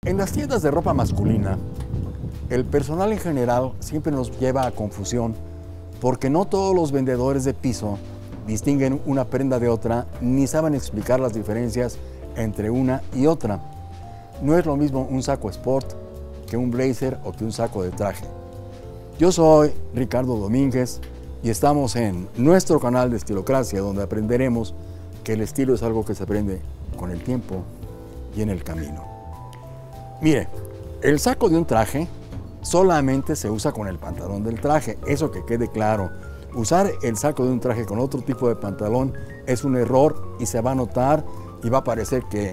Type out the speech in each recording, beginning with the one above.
En las tiendas de ropa masculina, el personal en general siempre nos lleva a confusión porque no todos los vendedores de piso distinguen una prenda de otra ni saben explicar las diferencias entre una y otra. No es lo mismo un saco sport que un blazer o que un saco de traje. Yo soy Ricardo Domínguez y estamos en nuestro canal de Estilocracia, donde aprenderemos que el estilo es algo que se aprende con el tiempo y en el camino. Mire, el saco de un traje solamente se usa con el pantalón del traje, eso que quede claro. Usar el saco de un traje con otro tipo de pantalón es un error y se va a notar y va a parecer que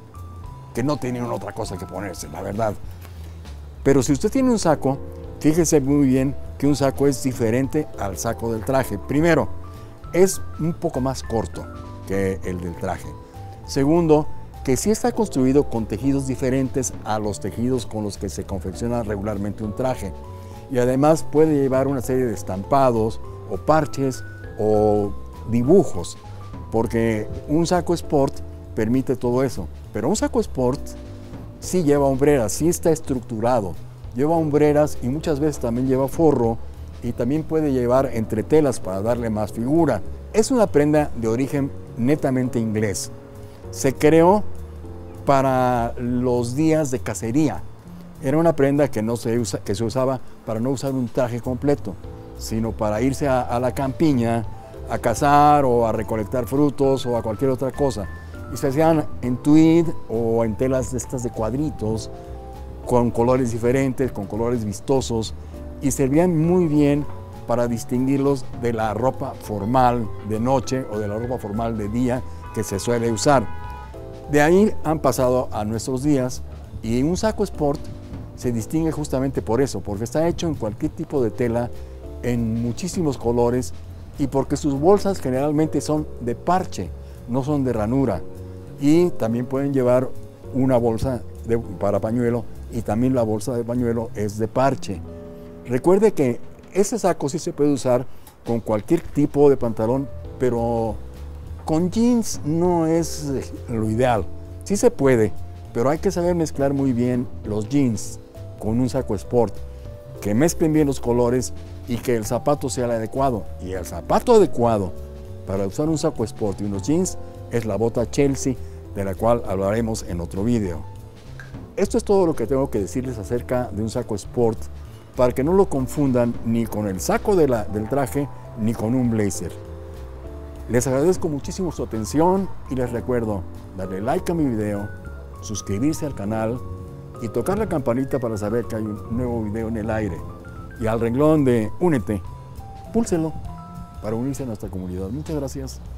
no tienen otra cosa que ponerse, la verdad. Pero si usted tiene un saco, fíjese muy bien que un saco es diferente al saco del traje. Primero, es un poco más corto que el del traje. Segundo, que sí está construido con tejidos diferentes a los tejidos con los que se confecciona regularmente un traje. Y además puede llevar una serie de estampados o parches o dibujos, porque un saco sport permite todo eso. Pero un saco sport sí lleva hombreras, sí está estructurado, lleva hombreras y muchas veces también lleva forro y también puede llevar entretelas para darle más figura. Es una prenda de origen netamente inglés. Se creó para los días de cacería. Era una prenda que se usaba para no usar un traje completo, sino para irse a la campiña a cazar o a recolectar frutos o a cualquier otra cosa. Y se hacían en tweed o en telas de estas de cuadritos, con colores diferentes, con colores vistosos, y servían muy bien para distinguirlos de la ropa formal de noche o de la ropa formal de día que se suele usar. De ahí han pasado a nuestros días y un saco sport se distingue justamente por eso, porque está hecho en cualquier tipo de tela, en muchísimos colores y porque sus bolsas generalmente son de parche, no son de ranura. Y también pueden llevar una bolsa para pañuelo y también la bolsa de pañuelo es de parche. Recuerde que ese saco sí se puede usar con cualquier tipo de pantalón, pero con jeans no es lo ideal. Sí se puede, pero hay que saber mezclar muy bien los jeans con un saco sport, que mezclen bien los colores y que el zapato sea el adecuado. Y el zapato adecuado para usar un saco sport y unos jeans es la bota Chelsea, de la cual hablaremos en otro video. Esto es todo lo que tengo que decirles acerca de un saco sport, para que no lo confundan ni con el saco del traje ni con un blazer. Les agradezco muchísimo su atención y les recuerdo darle like a mi video, suscribirse al canal y tocar la campanita para saber que hay un nuevo video en el aire. Y al renglón de Únete, púlselo para unirse a nuestra comunidad. Muchas gracias.